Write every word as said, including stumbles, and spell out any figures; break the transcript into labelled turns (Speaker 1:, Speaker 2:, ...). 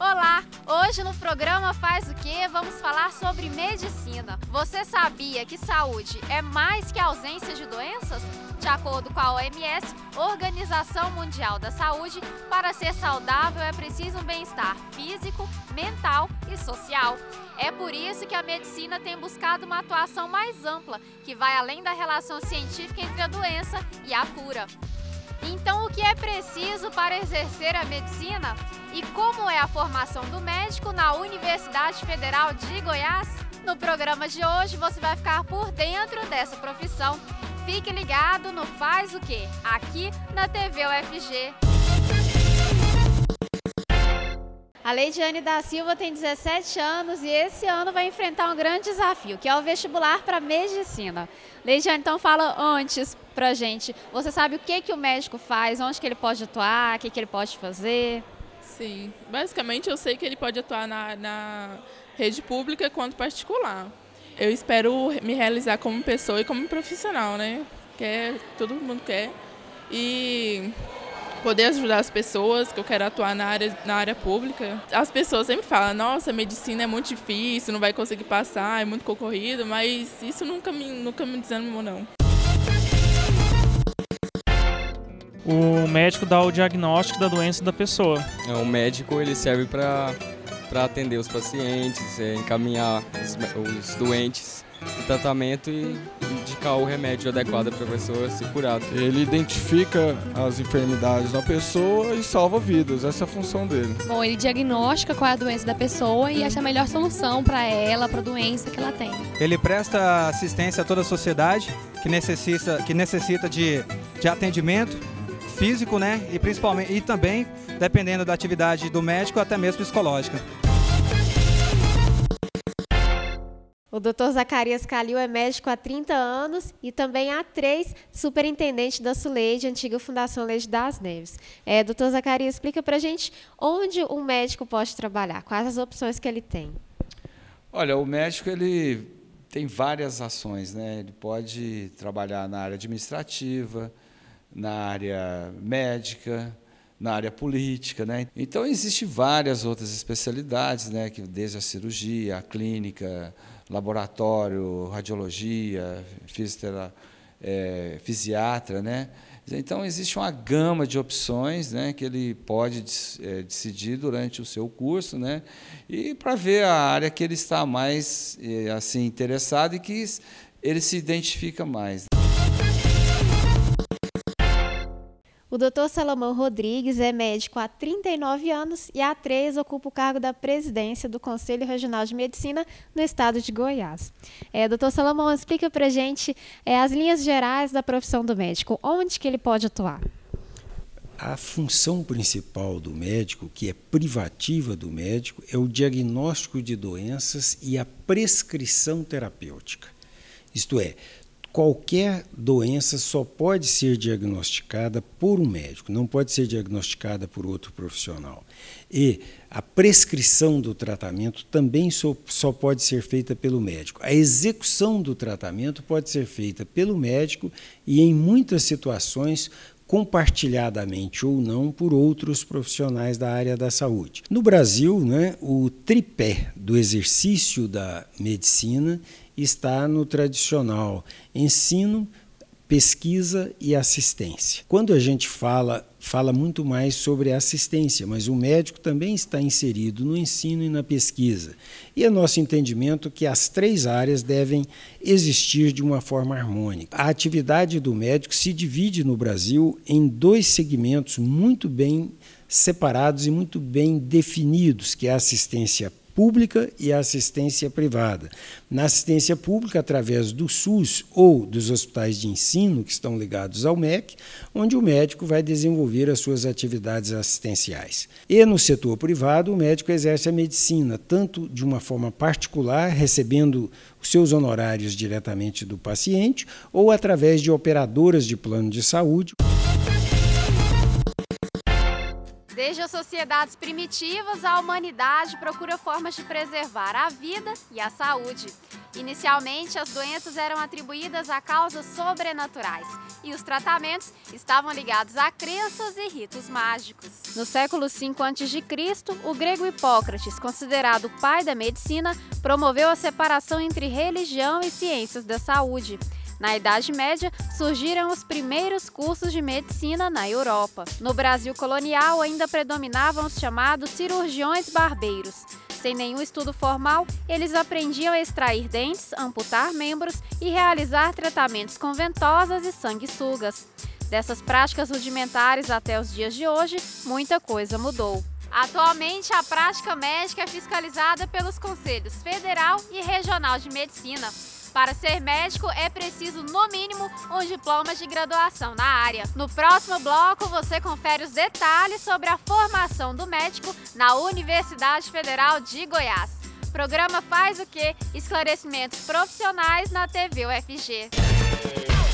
Speaker 1: Olá! Hoje no programa Faz o Quê? Vamos falar sobre medicina. Você sabia que saúde é mais que ausência de doenças? De acordo com a O M S, Organização Mundial da Saúde, para ser saudável é preciso um bem-estar físico, mental e social. É por isso que a medicina tem buscado uma atuação mais ampla, que vai além da relação científica entre a doença e a cura. Então, o que é preciso para exercer a medicina? E como é a formação do médico na Universidade Federal de Goiás? No programa de hoje, você vai ficar por dentro dessa profissão. Fique ligado no Faz o Quê? Aqui na T V U F G. A Leidiane da Silva tem dezessete anos e esse ano vai enfrentar um grande desafio, que é o vestibular para medicina. Leidiane, então fala antes pra gente, você sabe o que, que o médico faz, onde que ele pode atuar, o que, que ele pode fazer?
Speaker 2: Sim, basicamente eu sei que ele pode atuar na, na rede pública quanto particular. Eu espero me realizar como pessoa e como profissional, né? Que todo mundo quer. E poder ajudar as pessoas, que eu quero atuar na área, na área pública. As pessoas sempre falam, nossa, a medicina é muito difícil, não vai conseguir passar, é muito concorrido, mas isso nunca me, nunca me desanimou, não.
Speaker 3: O médico dá o diagnóstico da doença da pessoa.
Speaker 4: O médico ele serve para para atender os pacientes, é, encaminhar os, os doentes no tratamento e indicar o remédio adequado para a pessoa se curar.
Speaker 5: Ele identifica as enfermidades da pessoa e salva vidas, essa é a função dele.
Speaker 6: Bom, ele diagnostica qual é a doença da pessoa e acha a melhor solução para ela, para a doença que ela tem.
Speaker 7: Ele presta assistência a toda a sociedade que necessita, que necessita de, de atendimento físico, né? E principalmente e também, dependendo da atividade do médico, até mesmo psicológica.
Speaker 1: O doutor Zacarias Calil é médico há trinta anos e também há três superintendente da Suleide, antiga Fundação Leide das Neves. É, doutor Zacarias, explica pra gente onde um médico pode trabalhar, quais as opções que ele tem.
Speaker 8: Olha, o médico ele tem várias ações, né? Ele pode trabalhar na área administrativa, na área médica, na área política, né? Então, existem várias outras especialidades, né? Que desde a cirurgia, a clínica, laboratório, radiologia, fisiotera, é, fisiatra, né? Então, existe uma gama de opções, né, que ele pode é, decidir durante o seu curso, né, e para ver a área que ele está mais é, assim, interessado e que ele se identifica mais.
Speaker 1: O doutor Salomão Rodrigues é médico há trinta e nove anos e há três ocupa o cargo da presidência do Conselho Regional de Medicina no estado de Goiás. É, doutor Salomão, explica para a gente é, as linhas gerais da profissão do médico, onde que ele pode atuar?
Speaker 9: A função principal do médico, que é privativa do médico, é o diagnóstico de doenças e a prescrição terapêutica. Isto é, qualquer doença só pode ser diagnosticada por um médico, não pode ser diagnosticada por outro profissional. E a prescrição do tratamento também só, só pode ser feita pelo médico. A execução do tratamento pode ser feita pelo médico e, em muitas situações, compartilhadamente ou não por outros profissionais da área da saúde. No Brasil, né, o tripé do exercício da medicina está no tradicional ensino, pesquisa e assistência. Quando a gente fala, fala muito mais sobre assistência, mas o médico também está inserido no ensino e na pesquisa. E é nosso entendimento que as três áreas devem existir de uma forma harmônica. A atividade do médico se divide no Brasil em dois segmentos muito bem separados e muito bem definidos, que é a assistência pública e a assistência privada. Na assistência pública, através do SUS ou dos hospitais de ensino, que estão ligados ao M E C, onde o médico vai desenvolver as suas atividades assistenciais. E no setor privado, o médico exerce a medicina, tanto de uma forma particular, recebendo os seus honorários diretamente do paciente, ou através de operadoras de plano de saúde.
Speaker 1: Desde as sociedades primitivas, a humanidade procura formas de preservar a vida e a saúde. Inicialmente, as doenças eram atribuídas a causas sobrenaturais e os tratamentos estavam ligados a crenças e ritos mágicos. No século cinco antes de Cristo, o grego Hipócrates, considerado o pai da medicina, promoveu a separação entre religião e ciências da saúde. Na Idade Média, surgiram os primeiros cursos de medicina na Europa. No Brasil colonial, ainda predominavam os chamados cirurgiões barbeiros. Sem nenhum estudo formal, eles aprendiam a extrair dentes, amputar membros e realizar tratamentos com ventosas e sanguessugas. Dessas práticas rudimentares até os dias de hoje, muita coisa mudou. Atualmente, a prática médica é fiscalizada pelos Conselhos Federal e Regional de Medicina. Para ser médico, é preciso, no mínimo, um diploma de graduação na área. No próximo bloco, você confere os detalhes sobre a formação do médico na Universidade Federal de Goiás. O programa Faz o Quê? Esclarecimentos profissionais na T V U F G.